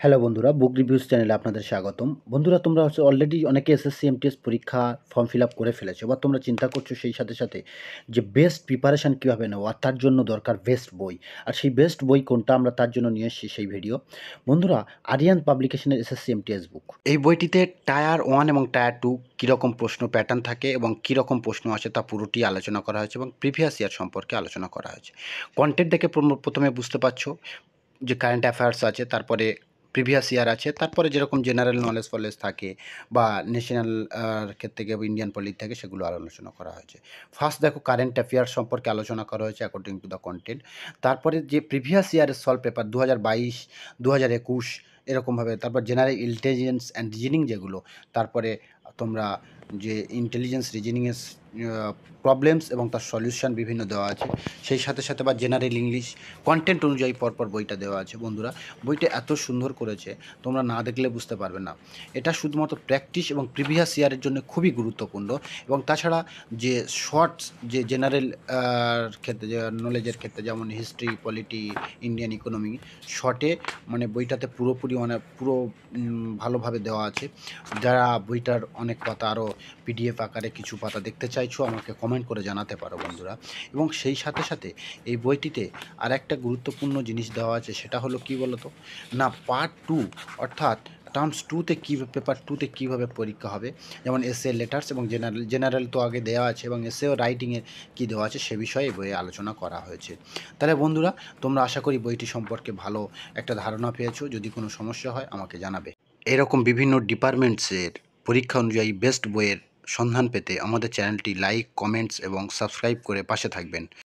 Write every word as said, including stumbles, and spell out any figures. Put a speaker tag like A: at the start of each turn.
A: Hello বন্ধুরা, বুক reviews চ্যানেলে আপনাদের স্বাগতম। বন্ধুরা, তোমরা হচ্ছে অলরেডি অনেকে এসএসসি, এমটিএস পরীক্ষা ফর্ম ফিল আপ করে ফেলেছো বা তোমরা চিন্তা করছো সেই সাথে, সাথে যে বেস্ট প্রিপারেশন কীভাবে নেওয়া, তার জন্য দরকার বেস্ট বই। আর সেই বেস্ট বই কোনটা আমরা তার জন্য নিয়ে এসেছি সেই ভিডিও। বন্ধুরা, আরিয়ান পাবলিকেশনের এসএসসি, এমটিএস বুক। এই বইটিতে টায়ার ওয়ান এবং টায়ার টু কীরকম প্রশ্ন প্যাটার্ন থাকে এবং কীরকম প্রশ্ন আসে তা পুরোটি আলোচনা করা হয়েছে এবং প্রিভিয়াস ইয়ার সম্পর্কে আলোচনা করা হয়েছে। কন্টেন্ট দেখে প্রথমে বুঝতে পারছো যে কারেন্ট অ্যাফেয়ার্স আছে, তারপরে প্রিভিয়াস ইয়ার আছে, তারপরে যেরকম জেনারেল নলেজ ফলেজ থাকে বা ন্যাশনাল ক্ষেত্রে গিয়ে ইন্ডিয়ান পলিটি থাকে, সেগুলো আলোচনা করা হয়েছে। ফার্স্ট দেখো কারেন্ট অ্যাফেয়ার্স সম্পর্কে আলোচনা করা হয়েছে অ্যাকর্ডিং টু দ্য কন্টেন্ট। তারপরে যে প্রিভিয়াস ইয়ারের সলভ পেপার দু হাজার বাইশ দু হাজার একুশ এরকমভাবে, তারপর জেনারেল ইন্টেলিজেন্স অ্যান্ড রিজনিং যেগুলো, তারপরে তোমরা যে ইন্টেলিজেন্স রিজনিংয়ের প্রবলেমস এবং তার সলিউশন বিভিন্ন দেওয়া আছে, সেই সাথে সাথে বা জেনারেল ইংলিশ কন্টেন্ট অনুযায়ী পরপর বইটা দেওয়া আছে। বন্ধুরা, বইটা এত সুন্দর করেছে, তোমরা না দেখলে বুঝতে পারবে না। এটা শুধুমাত্র প্র্যাকটিস এবং প্রিভিয়াস ইয়ারের জন্য খুবই গুরুত্বপূর্ণ। এবং তাছাড়া যে শর্টস যে জেনারেল ক্ষেত্রে, যে নলেজের ক্ষেত্রে, যেমন হিস্ট্রি, পলিটি, ইন্ডিয়ান ইকোনমি, শর্টে মানে বইটাতে পুরোপুরি মানে পুরো ভালোভাবে দেওয়া আছে। যারা বইটার অনেক পাতা আরও পিডিএফ আকারে কিছু পাতা দেখতে চাইছো, আমাকে কমেন্ট করে জানাতে পারো বন্ধুরা। এবং সেই সাথে সাথে এই বইটিতে আর একটা গুরুত্বপূর্ণ জিনিস দেওয়া আছে, সেটা হলো কি বলো তো না, পার্ট টু অর্থাৎ টার্মস টুতে কী পেপার টুতে কীভাবে পরীক্ষা হবে, যেমন এসএ, লেটার্স এবং জেনারেল জেনারেল তো আগে দেওয়া আছে, এবং এসএ ও রাইটিংয়ের কী দেওয়া আছে সে বিষয়ে এই বইয়ে আলোচনা করা হয়েছে। তাহলে বন্ধুরা, তোমরা আশা করি বইটি সম্পর্কে ভালো একটা ধারণা পেয়েছো। যদি কোনো সমস্যা হয় আমাকে জানাবে। এরকম বিভিন্ন ডিপার্টমেন্টসের পরীক্ষা অনুযায়ী বেস্ট বইয়ের সন্ধান পেতে আমাদের চ্যানেলটি লাইক, কমেন্টস এবং সাবস্ক্রাইব করে পাশে থাকবেন।